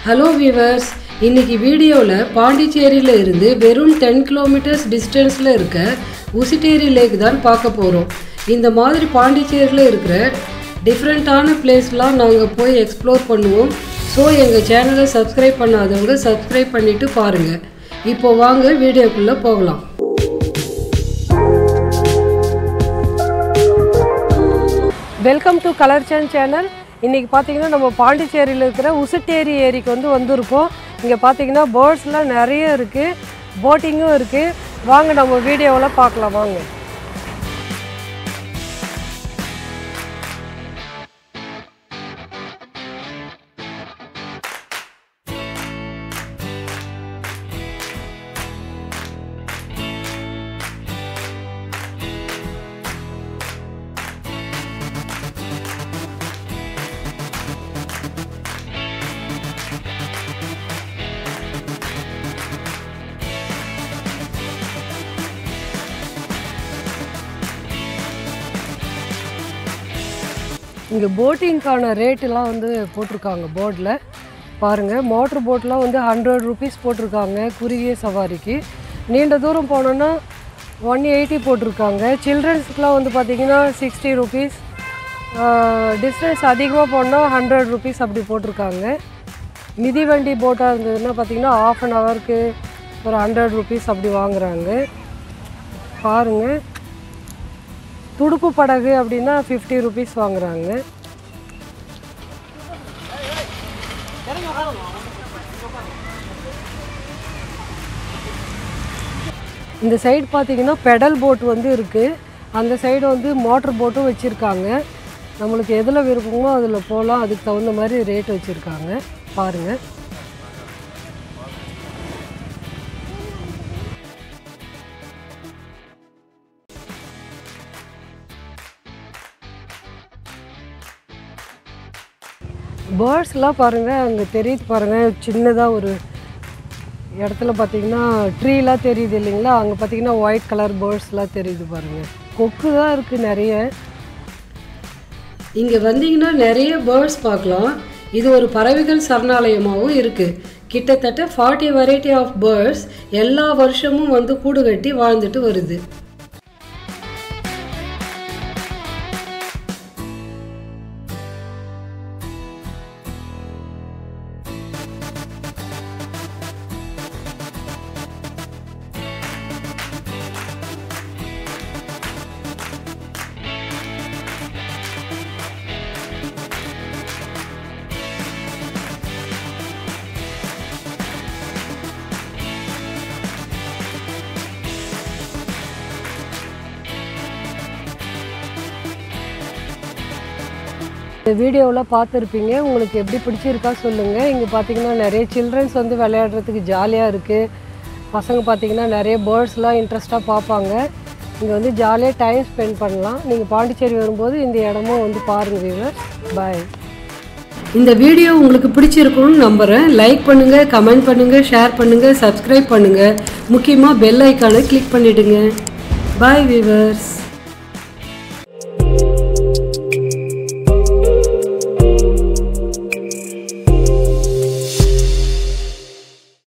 Hello viewers, இன்னைக்கு வீடியோல பாண்டிச்சேரியில இருந்து வெறும் 10 kilometers டிஸ்டன்ஸ்ல இருக்க உசிட்டேரி லேக் தான் பார்க்க போறோம். இந்த மாதிரி பாண்டிச்சேரியில இருக்கிற டிஃபரண்டான பிளேஸ்லாம் நாங்க போய் எக்ஸ்ப்ளோர் பண்ணுவோம். சோ எங்க சேனலை சப்ஸ்கிரைப் பண்ணாதவங்க சப்ஸ்கிரைப் பண்ணிட்டு பாருங்க. இப்போ வாங்க வீடியோக்குள்ள போகலாம். Welcome to colour channel. இன்னைக்கு பாத்தீங்கன்னா நம்ம பாண்டிச்சேரியில இருக்கிற உசிட்டேரி ஏரிக்கு வந்திருக்கோம். இங்க பாத்தீங்கன்னா பேர்ட்ஸ்லாம் நிறைய இருக்கு, போட்டிங்கும் இருக்கு. வாங்க நம்ம வீடியோல பார்க்கலாம் வாங்க. இங்கே போட்டிங்கான ரேட்டெல்லாம் போட்டிருக்காங்க போர்டில் பாருங்கள். மோட்ரு போட்லாம் 100 rupees போட்டிருக்காங்க குறுகிய சவாரிக்கு. நீண்ட தூரம் போனோன்னா 180 போட்டிருக்காங்க. சில்ட்ரன்ஸுக்கெலாம் பார்த்திங்கன்னா 60 rupees. டிஸ்டன்ஸ் அதிகமாக போனால் 100 rupees அப்படி போட்டிருக்காங்க. மிதிவண்டி போட்டாக இருந்ததுன்னா பார்த்திங்கன்னா ½ an hourக்கு ஒரு 100 rupees அப்படி வாங்குகிறாங்க. பாருங்கள், துடுப்பு படகு அப்படின்னா 50 rupees வாங்குறாங்க. இந்த சைடு பார்த்தீங்கன்னா பெடல் போட் இருக்குது. அந்த சைடு மோட்டர் போட்டும் வச்சுருக்காங்க. நம்மளுக்கு எதில் விருப்பமோ அதில் போகலாம். அதுக்கு தகுந்த மாதிரி ரேட் வச்சுருக்காங்க பாருங்கள். பேர்ட்ஸ்லாம் பாருங்கள், அங்கே தெரியுது பாருங்கள். சின்னதாக ஒரு இடத்துல பார்த்திங்கன்னா ட்ரீலாம் தெரியுது இல்லைங்களா, அங்கே பார்த்திங்கன்னா ஒயிட் கலர் பேர்ட்ஸ்லாம் தெரியுது பாருங்கள். கொக்கு தான் இருக்குது நிறைய. இங்கே வந்தீங்கன்னா நிறைய பேர்ட்ஸ் பார்க்கலாம். இது ஒரு பறவைகள் சரணாலயமாகவும் இருக்குது. கிட்டத்தட்ட 40 வெரைட்டி ஆஃப் பேர்ட்ஸ் எல்லா வருஷமும் கூடு கட்டி வாழ்ந்துட்டு வருது. இந்த வீடியோவில் பார்த்துருப்பீங்க. உங்களுக்கு எப்படி பிடிச்சிருக்கா சொல்லுங்கள். இங்கே பார்த்தீங்கன்னா நிறைய சில்ட்ரன்ஸ் விளையாடுறதுக்கு ஜாலியாக இருக்குது. பசங்க பார்த்தீங்கன்னா நிறைய பேர்ட்ஸ்லாம் இன்ட்ரெஸ்ட்டாக பார்ப்பாங்க. இங்கே ஜாலியாக டைம் ஸ்பெண்ட் பண்ணலாம். நீங்கள் பாண்டிச்சேரி வரும்போது இந்த இடமும் பாருங்கள் வியூவர்ஸ். பாய். இந்த வீடியோ உங்களுக்கு பிடிச்சிருக்கும்னு நம்புகிறேன். லைக் பண்ணுங்கள், கமெண்ட் பண்ணுங்கள், ஷேர் பண்ணுங்கள், சப்ஸ்கிரைப் பண்ணுங்கள். முக்கியமாக பெல் ஐக்கானை கிளிக் பண்ணிவிடுங்க. Bye viewers.